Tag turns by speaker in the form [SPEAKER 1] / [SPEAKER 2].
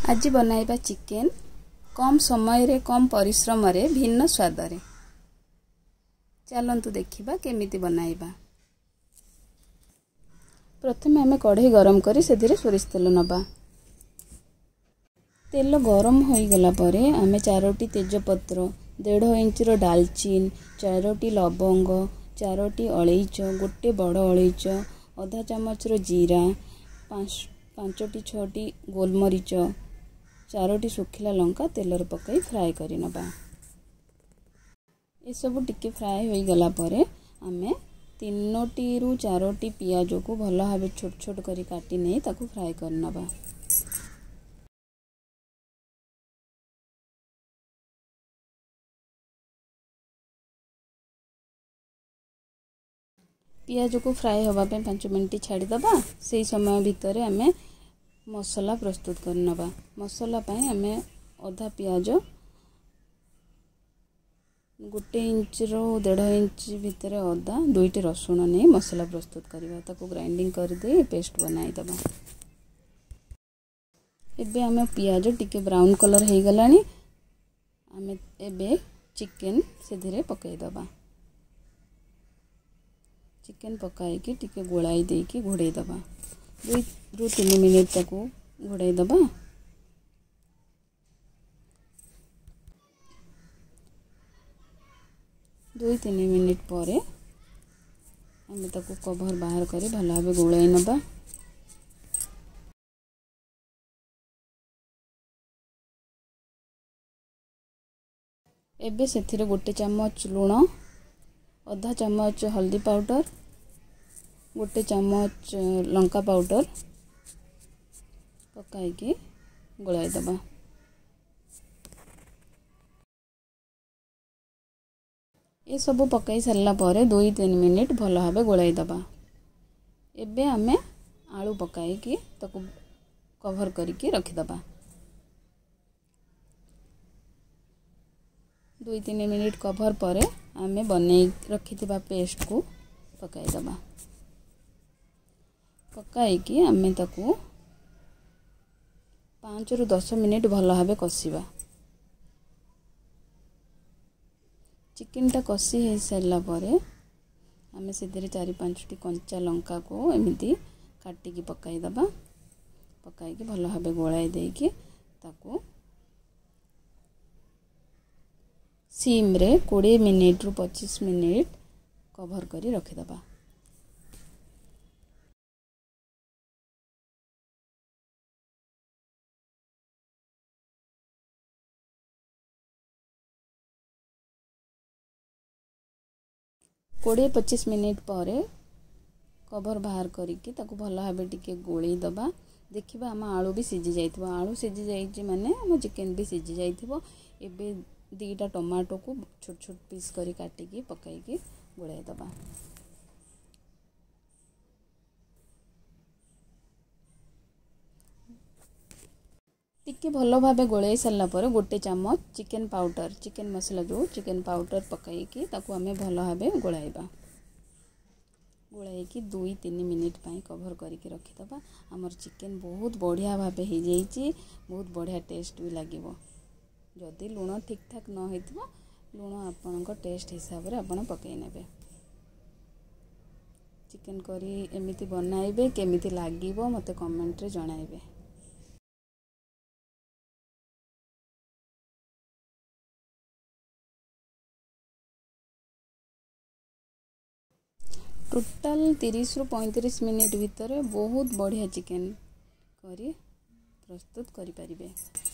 [SPEAKER 1] आज बनाइबा चिकेन कम समय रे कम परिश्रम रे भिन्न स्वाद रे। चलंतु देखिबा केमिति बनाइबा। प्रथमे आमे कढ़ई गरम करी सेधिरे सोरिष तेल नबा। तेल गरम होई गला परे आमे 4टी तेजपत्र, 1.5 इंच रो डालचीन, 4टी लवंग, 4टी अलैच, गोटे बड़ अलैच, आधा चामच रो जीरा, 5टी 6टी गोलमरीच, 4टी सुखिला लंका तेल रे पकाई फ्राए करी नबा। ए सब टिके फ्राए होई गला परे आमे 3टी रु 4टी पियाज को भल भाबे छोट छोट करी काटी नै ताकू फ्राए कर नबा। पियाज को फ्राए होबा पे 5 मिनिट छाड़ी दबा। सेही समय भितरे आमे मसला प्रस्तुत कर नबा। मसला पाए आमे आधा पियाज, 1 इंच रो 1.5 इंच भितरे अदा, 2टी रसुण नै मसला प्रस्तुत करिबा। ताको ग्राइंडिंग कर दे पेस्ट बनाई दबा। एबे आमे पियाज टिके ब्राउन कलर हे गलानी। आमे एबे चिकन सेधिरे पकाई दबा। चिकन पकाई के टिके गोलाई दे के घोड़े दबा। 2 रु 3 मिनिट ताको घोड़े दबा। दो 3 मिनिट परे आमे ताको कवर बाहर करी भल भाबे गोलाई नबा। एबे सेथिरे 1 चम्मच लूण, आधा चम्मच हल्दी पाउडर, 1 चम्मच लंका पाउडर पकाई के गोलाई दबा। ये सब पकाई सरला परे 2-3 मिनिट भल भाबे गोलाई दबा। एबे आमे आलू पकाई के ताको कवर करके रखि दबा। 2-3 मिनिट कवर परे आमे बनै रखिथिबा पेस्ट को पकाई दबा। पकाई के आमे ताको 5 रु 10 मिनिट भल भाबे कसिबा। चिकन टा कसी हे सरला परे आमे सेधिरे 4-5टी कंचा लंका को एमिति काटी की पकाई दबा। पकाई के भल भाबे गोलाई दे के ताको सिम रे 20 मिनिट रु 25 मिनिट कवर करी रखि दबा। कोड़े 25 मिनिट पर कवर बाहर करके ताको भल भाबे टिके गोली दबा। देखिबा हम आलू भी सिझी जाइथिबो। आलू सिझी जाइछि माने हम चिकन भी सिझी जाइथिबो। एबे 2टा टमाटो को छोट छोट पीस करी काटी के पकाई के गोलाई दबा। टिके भल भाबे गोलाई सरला परे 1 चम्मच चिकन पाउडर, चिकन मसला जो चिकन पाउडर पकाई के ताको हमें भल भाबे गोलाइबा। गोलाई की 2-3 मिनिट पाई कवर करके रखि दबा। हमर चिकन बहुत बढ़िया भाबे हे जाइछि। बहुत बढ़िया टेस्ट भी लागिबो। जदि लूण ठीक ठाक न हेतिबो लूण आपनक टेस्ट हिसाब रे आपन पकाई नेबे। चिकन करी एमिति बनाइबे, केमिति लागिबो मते कमेंट रे जणाइबे। टोटाल 30 रु 35 मिनिट भितर बहुत बढ़िया चिकन करी प्रस्तुत करि परिबे।